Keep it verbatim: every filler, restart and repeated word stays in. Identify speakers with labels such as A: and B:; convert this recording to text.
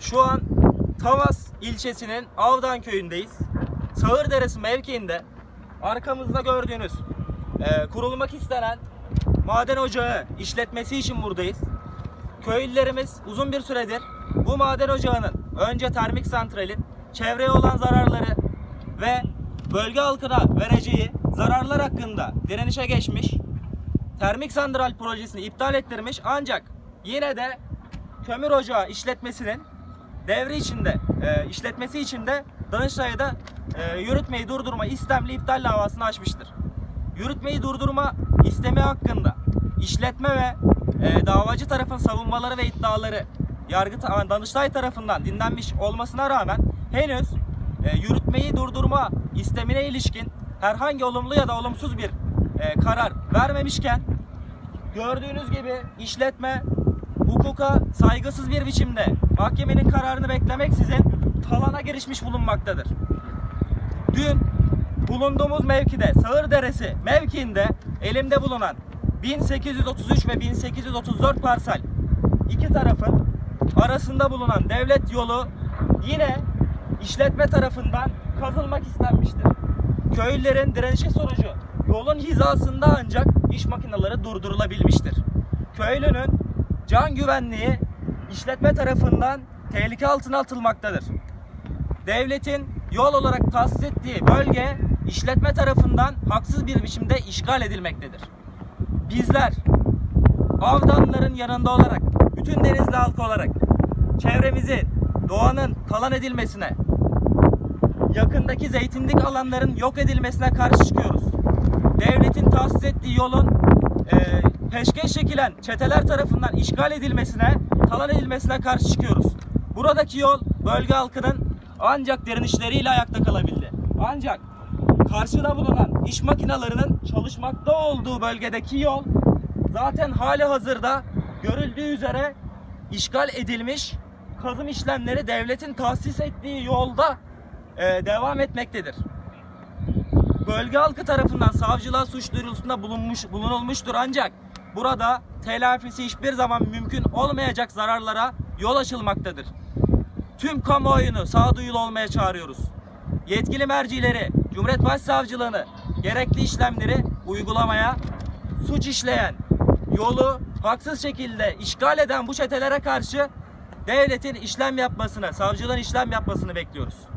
A: Şu an Tavas ilçesinin Avdan köyündeyiz. Sağırderesi mevkiinde arkamızda gördüğünüz e, kurulmak istenen maden ocağı işletmesi için buradayız. Köylülerimiz uzun bir süredir bu maden ocağının önce termik santralin çevreye olan zararları ve bölge halkına vereceği zararlar hakkında direnişe geçmiş, termik santral projesini iptal ettirmiş, ancak yine de kömür ocağı işletmesinin devri içinde, e, işletmesi içinde Danıştay'da e, yürütmeyi durdurma istemli iptal davasını açmıştır. Yürütmeyi durdurma istemi hakkında işletme ve e, davacı tarafın savunmaları ve iddiaları yargı Danıştay tarafından dinlenmiş olmasına rağmen henüz e, yürütmeyi durdurma istemine ilişkin herhangi olumlu ya da olumsuz bir e, karar vermemişken, gördüğünüz gibi işletme hukuka saygısız bir biçimde mahkemenin kararını beklemeksizin talana girişmiş bulunmaktadır. Dün bulunduğumuz mevkide, Sağırderesi mevkiinde elimde bulunan bin sekiz yüz otuz üç ve bin sekiz yüz otuz dört parsel iki tarafın arasında bulunan devlet yolu yine işletme tarafından kazılmak istenmiştir. Köylülerin direnişi sonucu yolun hizasında ancak iş makineleri durdurulabilmiştir. Köylünün can güvenliği işletme tarafından tehlike altına atılmaktadır. Devletin yol olarak tahsis ettiği bölge işletme tarafından haksız bir biçimde işgal edilmektedir. Bizler Avdanlıların yanında olarak, bütün Denizli halkı olarak çevremizi doğanın talan edilmesine, yakındaki zeytinlik alanların yok edilmesine karşı çıkıyoruz. Devletin tahsis ettiği yolun e, peşkeş çekilen çeteler tarafından işgal edilmesine, talan edilmesine karşı çıkıyoruz. Buradaki yol bölge halkının ancak direnişleriyle ayakta kalabildi. Ancak karşıda bulunan iş makinelerinin çalışmakta olduğu bölgedeki yol zaten hali hazırda görüldüğü üzere işgal edilmiş, kazım işlemleri devletin tahsis ettiği yolda e, devam etmektedir. Bölge halkı tarafından savcılığa suç duyurusunda bulunmuş, bulunulmuştur, ancak burada telafisi hiçbir zaman mümkün olmayacak zararlara yol açılmaktadır. Tüm kamuoyunu sağduyulu olmaya çağırıyoruz. Yetkili mercileri, Cumhuriyet Başsavcılığını gerekli işlemleri uygulamaya, suç işleyen, yolu haksız şekilde işgal eden bu çetelere karşı devletin işlem yapmasını, savcılığın işlem yapmasını bekliyoruz.